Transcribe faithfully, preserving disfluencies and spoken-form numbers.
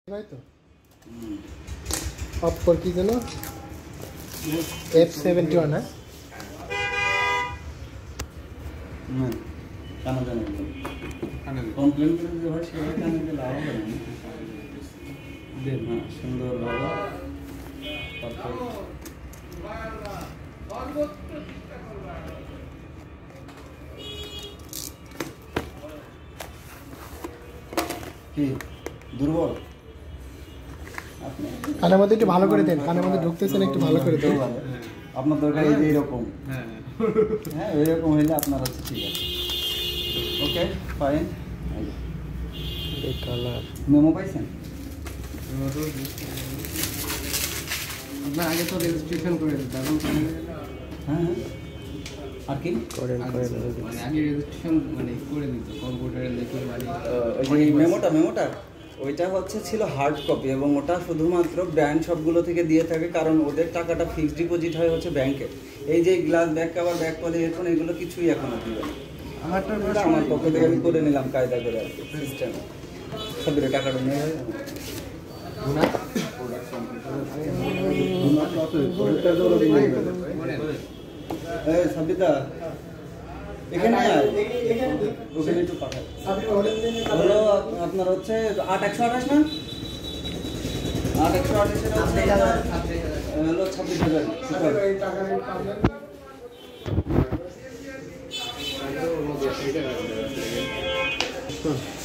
ভাই তো অফ কর কি যেন এফ সেভেন্টি ওয়ান হ্যাঁ না কানা জানা কানা কমপ্লেন করে যে ভাই সেটা কানা দিলে লাভ হবে না দেন হ্যাঁ সুন্দর ভালো পারফেক্ট কি দুর্বল কানের মধ্যে একটু ভালো করে দেন কানের মধ্যে ঢুকতেছেন একটু ভালো করে দেন আপনার দরকার এই যে এরকম হ্যাঁ হ্যাঁ এরকম হইলে আপনার হচ্ছে ঠিক আছে ওকে ফাইন এই কালার মেমো পাইছেন আপনার আগে তো রেজিস্ট্রেশন করে দিতে হ্যাঁ আর কি করেন করেন মানে আগে রেজিস্ট্রেশন মানে করে দিত কম্পিউটারে লিখে মানে ওই মেমোটা মেমোটা ওইটা হচ্ছে ছিল হার্ড কপি এবং ওটা শুধুমাত্র ব্র্যান্ড সবগুলো থেকে দিয়ে থাকে কারণ ওদের টাকাটা ফিক্সড ডিপোজিট হয় হচ্ছে ব্যাংকে এই যে glass back cover back poly এখন এগুলো কিছুই এখনো দিবে না আমারটা আমার পক্ষ থেকে আমি করে নিলাম কায়দা করে আর কি সিস্টেম সবের টাকাটা নিয়ে না এই সাবিতা এখানে ওখানে একটু পাঠাই হলো আপনার হচ্ছে আট একশো আঠাশ না আট একশো আঠাশের হলো ছাব্বিশ হাজার